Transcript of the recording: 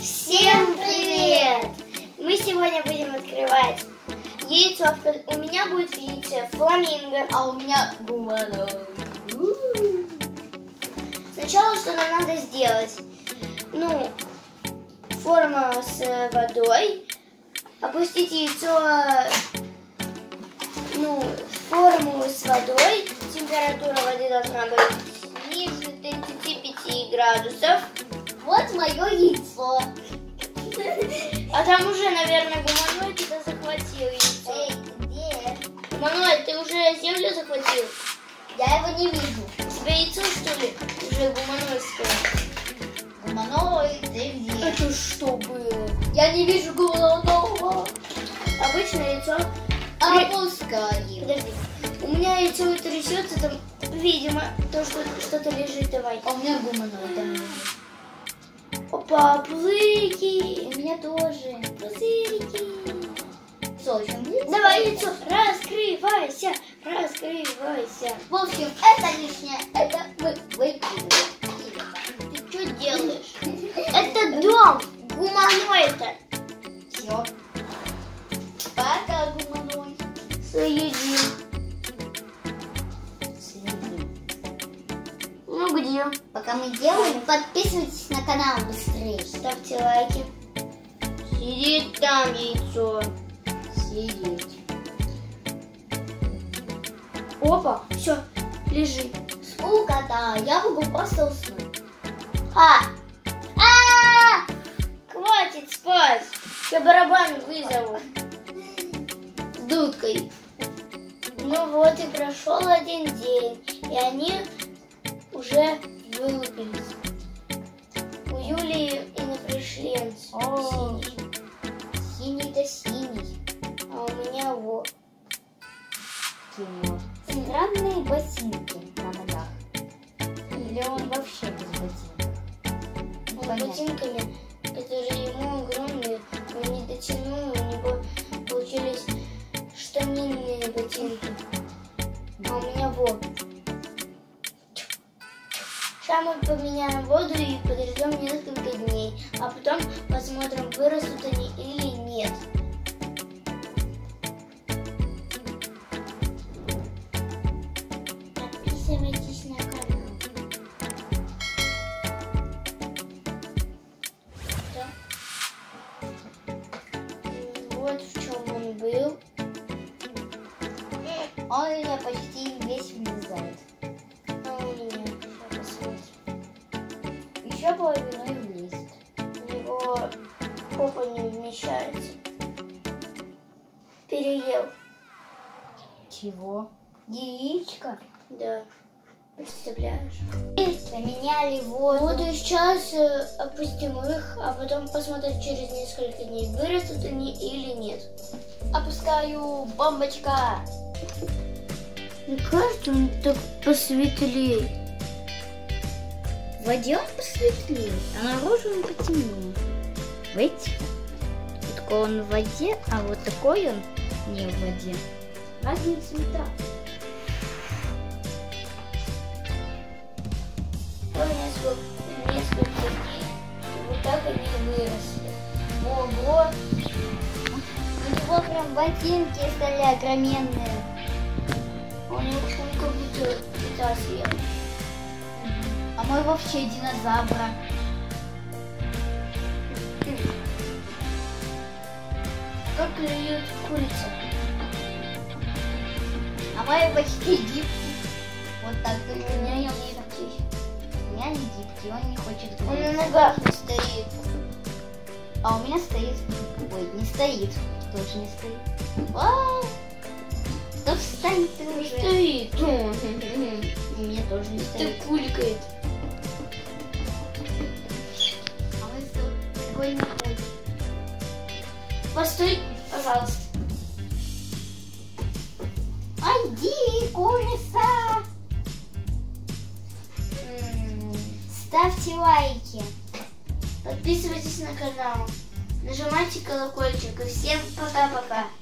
Всем привет! Мы сегодня будем открывать яйцо. У меня будет яйцо фламинго, а у меня гуманоид. Сначала что нам надо сделать? Ну, форма с водой. Опустить яйцо, в форму с водой. Температура воды должна быть ниже 35 градусов. Вот мое яйцо. А там уже, наверное, гуманоид тебя захватил яйцо. Эй, где? Гуманоид, ты уже землю захватил? Я его не вижу. У тебя яйцо, что ли, уже гуманоидское? Гуманоид, ты где? Это что было? Я не вижу гуманоида. Обычное яйцо. Опускаю. Подожди. У меня яйцо трясется, там, видимо, то, что что-то лежит. Давай. А у меня гуманоид там лежит. Опа, пузырики. У меня тоже. Пузырики. Все, очень близко. Давай яйцо, раскрывайся, раскрывайся. В общем, это лишнее. Это мы выкидываем. Ты что делаешь? Это дом гуманоида. Все. Пока, гуманоид. Соедин. Ну где? Пока мы делаем, подписывайтесь на канал быстрее. Ставьте лайки. Сидит там яйцо. Сидеть. Опа, все, лежи. Сколько-то, я могу просто уснуть. Хватит спать. Я барабан вызову. С дудкой. Ну вот и прошел один день, и они уже вылупились. У Юлии инопришленцы. О. Синий. Синий-то синий. А у меня вот. Чего? Странные ботинки на ногах. Или он вообще без ботинок? Он с ботинками, которые ему огромные, он не дотянул, у него получились штанинные ботинки. А у меня вот. Сейчас мы поменяем воду и подождем несколько дней, а потом посмотрим, вырастут они или нет. Подписывайтесь на канал. Вот в чем он был. Он у меня почти весь влезает. А у меня, сейчас посмотрим. Еще половиной влезет. У него попа не вмещается. Переел. Чего? Яичко? Да. Представляешь? Поменяли воду. Вот и сейчас опустим их, а потом посмотрим через несколько дней, вырастут они или нет. Опускаю, бомбочка. Мне кажется, он так посветлее. В воде он посветлее, а наружу он потемнее. Видите? Вот такой он в воде, а вот такой он не в воде. Разные цвета. Несколько дней. Вот так они выросли. Ого! У него прям ботинки стали огроменные. Он как будто цвета съел. А мой вообще динозавра. Как клюет курица. А мой почти гибкий. Вот так только У меня не не гибкий. У меня не гибкий, он не хочет Он на гибкий. ногах не стоит. А у меня стоит. Ой, не стоит. Тоже не стоит. Вау! Да встань ты уже. Стоит. У меня тоже не Ты стоит. кулькает. А мы с такой не ходим. Постой, пожалуйста. Иди, курица! Ставьте лайки. Подписывайтесь на канал. Нажимайте колокольчик. И всем пока-пока.